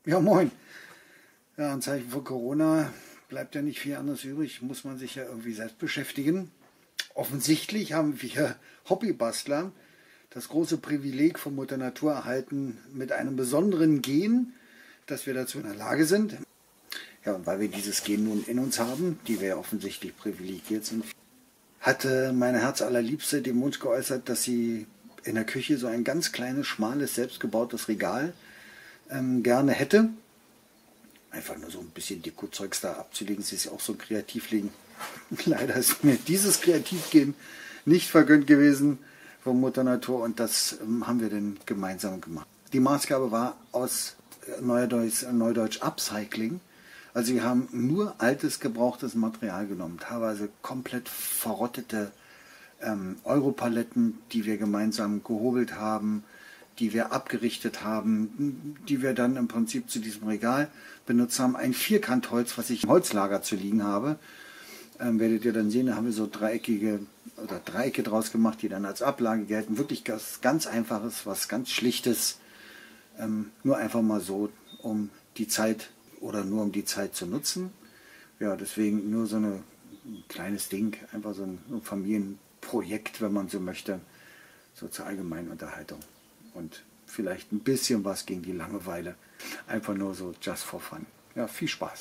Ja, moin. Ja, in Zeichen von Corona bleibt ja nicht viel anderes übrig, muss man sich ja irgendwie selbst beschäftigen. Offensichtlich haben wir Hobbybastler das große Privileg von Mutter Natur erhalten mit einem besonderen Gen, dass wir dazu in der Lage sind. Ja, und weil wir dieses Gen nun in uns haben, die wir ja offensichtlich privilegiert sind, hatte meine Herzallerliebste den Wunsch geäußert, dass sie in der Küche so ein ganz kleines, schmales, selbstgebautes Regal gerne hätte. Einfach nur so ein bisschen Deko-Zeugs da abzulegen. Sie ist ja auch so ein Kreativling. Leider ist mir dieses Kreativgehen nicht vergönnt gewesen von Mutter Natur und das haben wir dann gemeinsam gemacht. Die Maßgabe war aus Neudeutsch Upcycling. Also wir haben nur altes, gebrauchtes Material genommen, teilweise komplett verrottete Europaletten, die wir gemeinsam gehobelt haben, die wir abgerichtet haben, die wir dann im Prinzip zu diesem Regal benutzt haben. Ein Vierkantholz, was ich im Holzlager zu liegen habe, werdet ihr dann sehen, da haben wir so Dreiecke draus gemacht, die dann als Ablage gelten. Wirklich was ganz Einfaches, was ganz Schlichtes, nur einfach mal so, um die Zeit um die Zeit zu nutzen. Ja, deswegen nur so ein kleines Ding, einfach so ein Familienprojekt, wenn man so möchte, so zur allgemeinen Unterhaltung. Und vielleicht ein bisschen was gegen die Langeweile. Einfach nur so just for fun. Ja, viel Spaß.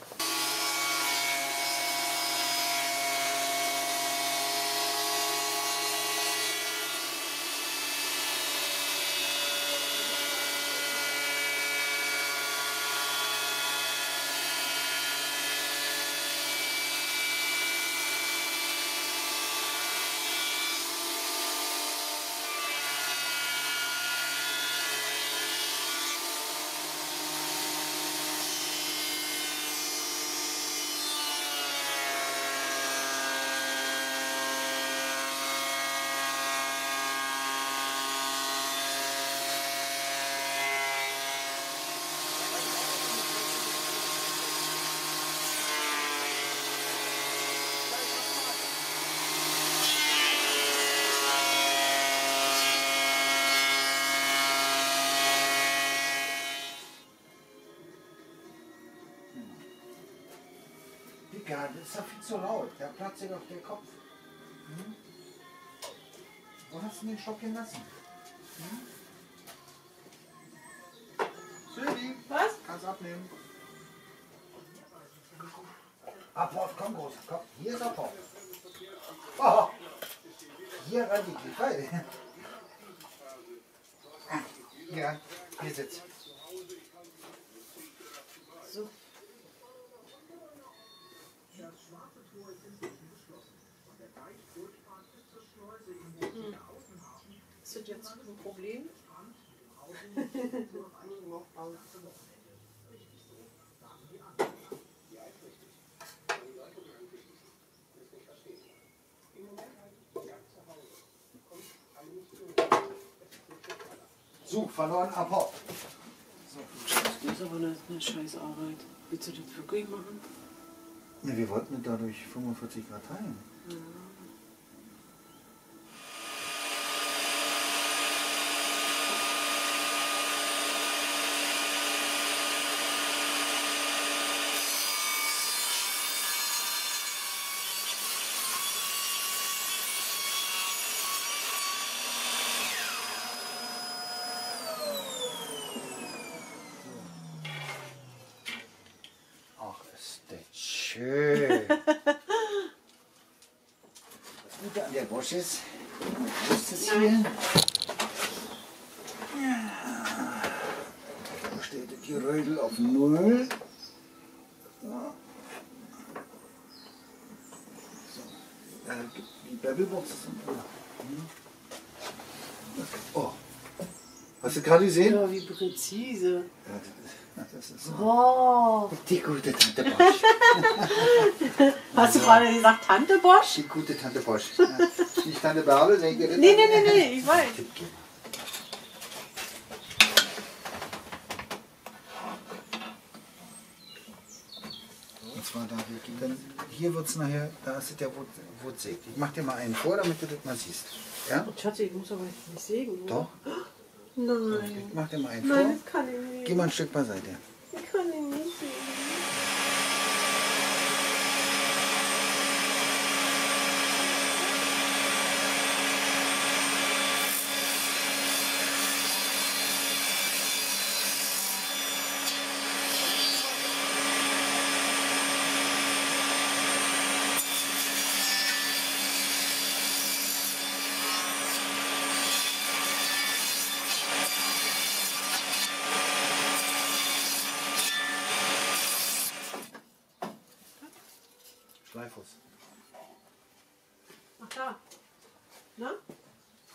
Ja, das ist ja viel zu laut. Da platzt dir doch der Kopf. Hm? Wo hast du den Stock gelassen? Silvi, was? Kannst abnehmen. Apport, komm groß, komm. Hier ist Apport. Oh, hier rein die Klippe. Ja, hier sitzt. So. Ist das jetzt ein Problem? So, verloren Apport. Das ist aber eine scheiß Arbeit. Willst du das wirklich machen? Ja, wir wollten dadurch 45 Grad teilen. Ja. Ach, ist das schön. Das Gute an der Bosch ist, ist es hier. Ja. Da steht die Rödel auf 0. So. Die Bevelbox ist unten. Oh. Hast du gerade gesehen? Ja, wie präzise. Ja, das ist so. Oh. Die gute Tante Bosch. Hast du gerade gesagt Tante Bosch? Die gute Tante Bosch. Ja. Nicht Tante Bärbel, denke ich. Nee, ich weiß. Und zwar da, dann hier wird es nachher, da ist der Wurzel. Ich mach dir mal einen vor, damit du das mal siehst. Ja? Oh, Schatzi, ich muss aber nicht sägen, oder? Doch. Nein. Ich mach dir mal einen Nein, vor. das kann ich nicht. Geh mal ein Stück beiseite.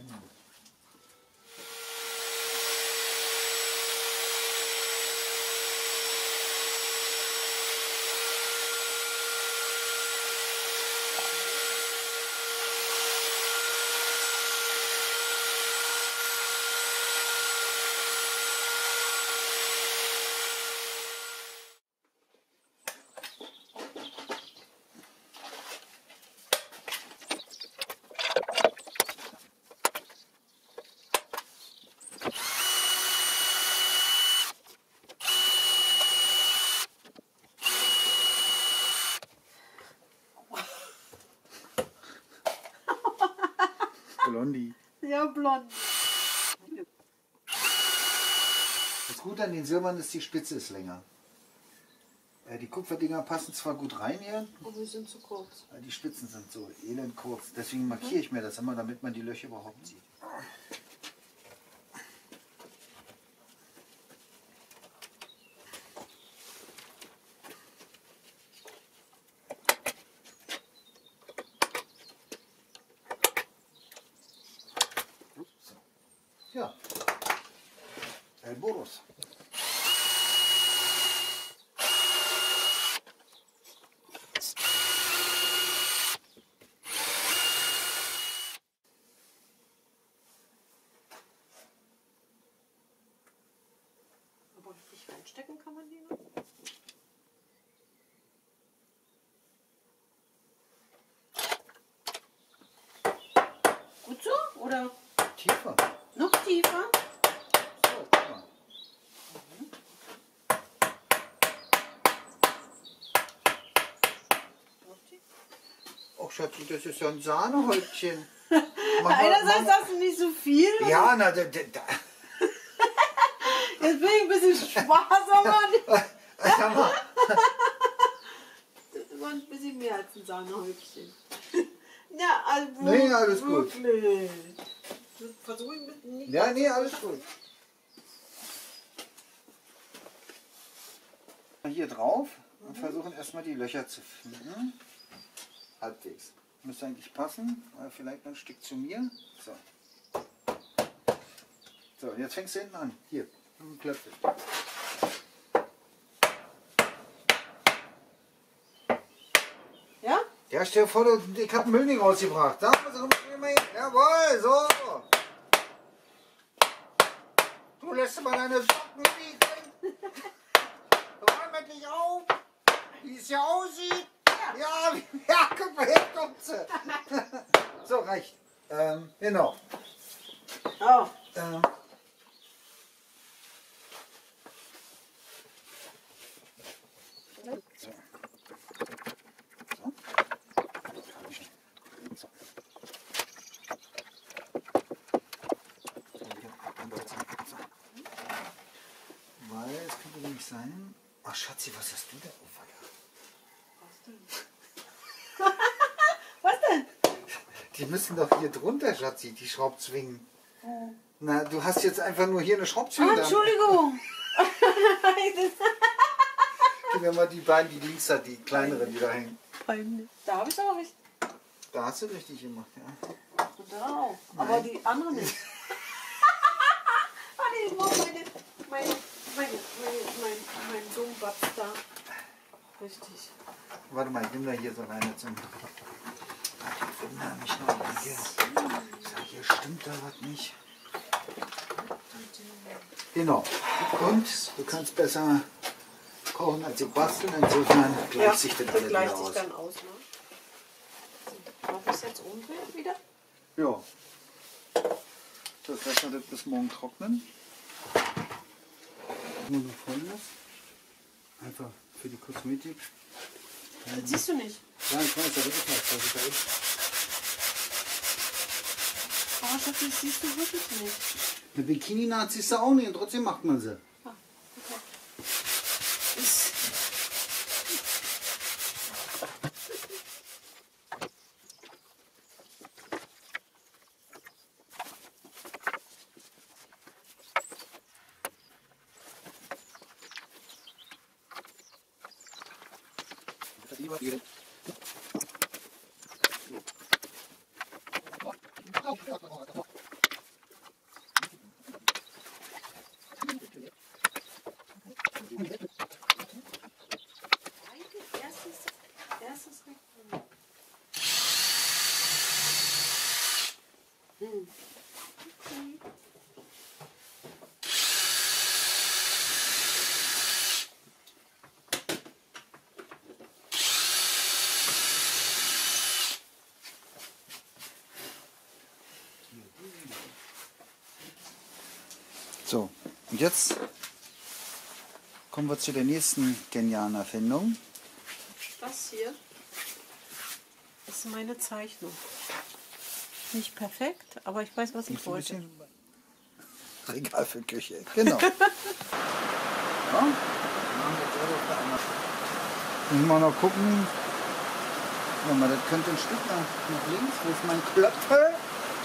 Blondie. Ja, blond. Das Gute an den Silbern ist, die Spitze ist länger. Die Kupferdinger passen zwar gut rein hier, Aber die sind zu kurz. aber die Spitzen sind so elend kurz. Deswegen markiere ich mir das immer, damit man die Löcher überhaupt sieht. So. Ja. El Boros. Aber richtig reinstecken kann man die noch? Gut so? Oder Tiefer. noch tiefer? So, guck mal. Oh Schatzi, das ist ja ein Sahnehäubchen. Einerseits hast du nicht so viel. Ja, na, Jetzt bin ich ein bisschen sparsamer. sag mal. Das war ein bisschen mehr als ein Sahnehäubchen. Ja, also Nee, alles gut. wirklich. Das versuche ich mit nicht. Ja, nee, alles gut. Hier drauf und versuchen erstmal die Löcher zu finden. Halbwegs. Müsste eigentlich passen. Vielleicht noch ein Stück zu mir. So. So, jetzt fängst du hinten an. Hier, ein Klöpfel. Ja? Ja, stell dir vor, ich habe Müll nicht rausgebracht. Da muss ich mal hin. Jawohl, so. Du lässt mal deine Socken liegen. Räum endlich auf, wie es hier aussieht. Ja, ja, guck mal, hier kommt sie. So, reicht. Genau. Oh. So. So. Weil es könnte nämlich sein. Ach Schatzi, was hast du da? Oh, Was denn? Was denn? die müssen doch hier drunter, Schatzi, die Schraubzwingen. Na, du hast jetzt einfach nur hier eine Schraubzwinge. Entschuldigung. Gib mir mal die beiden, die links hat, die kleineren, die da hängen. Peinlich. Da habe ich aber richtig. Da hast du richtig gemacht, ja. Und da auch. Aber die andere nicht. Ah, nee, ich brauche mein Dummbatz da. Richtig. Warte mal, ich nehme da hier so eine zum. Ich wundere mich noch. Hier. Ich sag, hier stimmt da was nicht. Genau. Und du kannst besser kochen als ich basteln. Insofern gleicht sich das alle gleicht wieder sich aus. dann aus, ne? Mach ich es jetzt umdrehen wieder? Ja. Das lassen wir das bis morgen trocknen. Nur noch Folgendes. Einfach für die Kosmetik. Das siehst du nicht. Ja, ich weiß, aber ich weiß, was ich da ist. Oh, Schatzi, das siehst du wirklich nicht. Eine Bikini-Naht siehst du auch nicht und trotzdem macht man sie. Ah, okay. Ist So, und jetzt kommen wir zu der nächsten genialen Erfindung. Das hier ist meine Zeichnung. Nicht perfekt, aber ich weiß, was ich wollte. Regal für Küche, genau. Ja, müssen wir noch gucken. Guck mal, das könnte ein Stück nach links. Wo ist mein Klöpfer?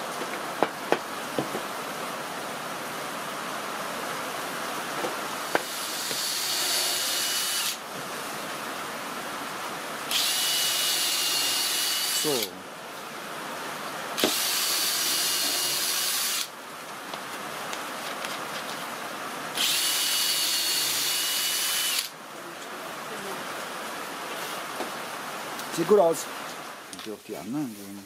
So. Sieht gut aus. Und auch die anderen sehen.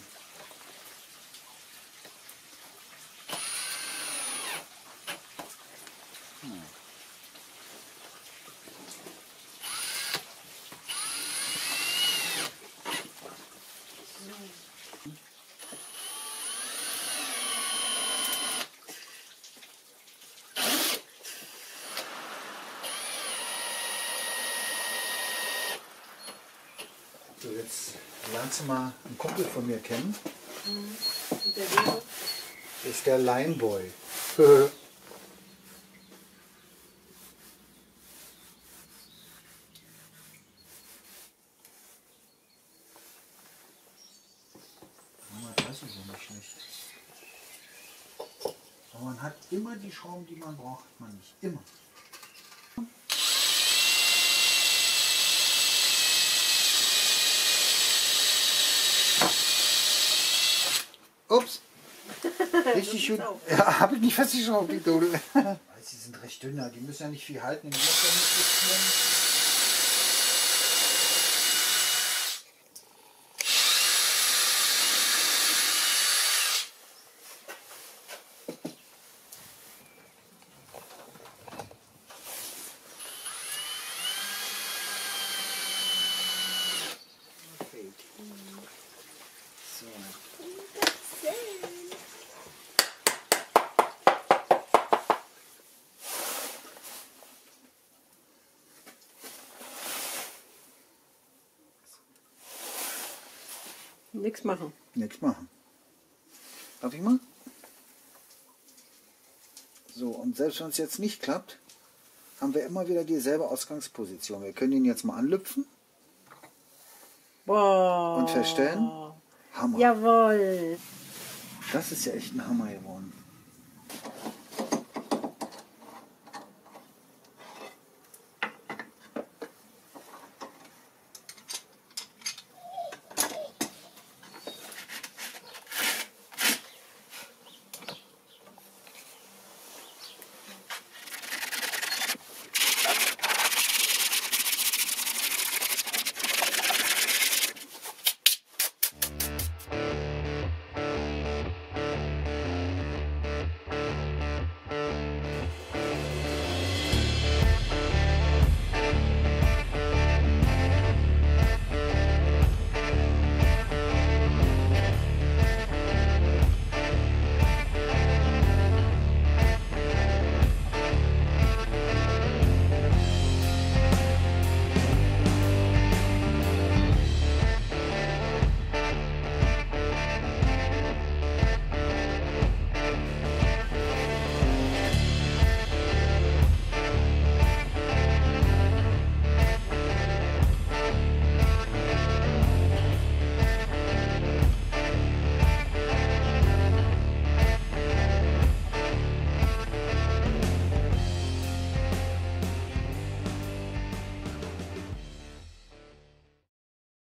So, jetzt lernst du mal einen Kumpel von mir kennen. Und der wäre? Das ist der Lineboy. Das ist ja nicht schlecht. Aber man hat immer die Schrauben, die man braucht, hat man nicht. Immer. Ups. Richtig schön. Ja, habe ich nicht festgeschraubt, die Dodel. Die sind recht dünner, die müssen ja nicht viel halten. Die müssen ja nicht fixieren. So. Nichts machen. Nichts machen. Darf ich mal? So, und selbst wenn es jetzt nicht klappt, haben wir immer wieder dieselbe Ausgangsposition. Wir können ihn jetzt mal anlüpfen. Wow. Und feststellen, Hammer. Jawohl. Das ist ja echt ein Hammer geworden.